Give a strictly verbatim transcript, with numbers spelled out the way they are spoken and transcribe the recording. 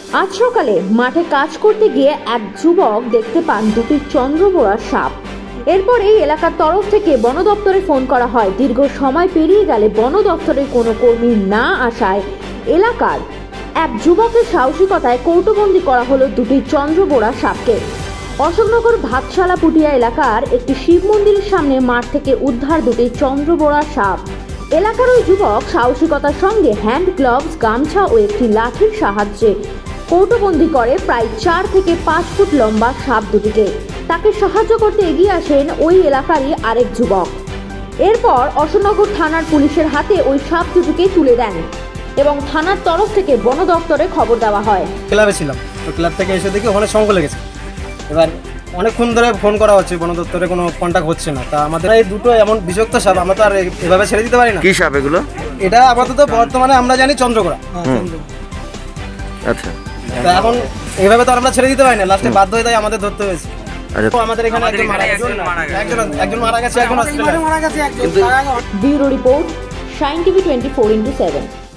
আজ সকালে মাঠে কাজ করতে গিয়ে এক যুবক দেখতে পান দুটি চন্দ্রবোড়া সাপ। এরপর এই এলাকার তরফ থেকে বন দপ্তরে ফোন করা হয়। দীর্ঘ সময় পেরিয়ে গেলে বন দপ্তরের কোনো কর্মী না আসায় এলাকার এক যুবকের সাহসিকতায় কৌটোবন্দি করা হলো দুটি চন্দ্রবোড়া সাপকে। অশোকনগর ভাতশালা পুটিয়া এলাকার একটি শিব মন্দিরের সামনে মাঠ থেকে উদ্ধার দুটি চন্দ্রবোড়া সাপ। এলাকার ওই যুবক সাহসিকতার সঙ্গে হ্যান্ড গ্লাভস, গামছা ও একটি লাঠির সাহায্যে কৌটোবন্দি করে প্রায় চার থেকে পাঁচ ফুট লম্বা সাপ দুটিকে। তাকে সাহায্য করতে এগিয়ে আসেন ওই এলাকারই আরেক যুবক। এরপর অশোকনগর থানার পুলিশের হাতে ওই সাপ দুটিকে তুলে দেন এবং থানার তরফ থেকে বন দপ্তরে খবর দেওয়া হয়। ক্লাবে ছিলাম, তো ক্লাব থেকে এসে দেখি ওখানে সঙ্গ লেগেছে। এবার অনেকক্ষণ ধরে ফোন করা হচ্ছে, বন দপ্তরে কোনো কন্ট্যাক্ট হচ্ছে না। তা আমাদের এই দুটো এমন বিষাক্ত সাপ, আমরা তো আর এভাবে ছেড়ে দিতে পারি না। কি সাপ এগুলো? এটা আপাতত বর্তমানে আমরা জানি চন্দ্রগোড়া। আচ্ছা, তা এখন এইভাবে তো আমরা ছেড়ে দিতে পারি না, লাস্টে বাধ্য হয়ে তাই আমাদের ধরতে হয়েছে। আচ্ছা, আমাদের এখানে একজন মারা গেছে, একজন একজন মারা গেছে, একজন হসপিটালে মারা গেছে। Bureau report, Shine TV twenty four into seven.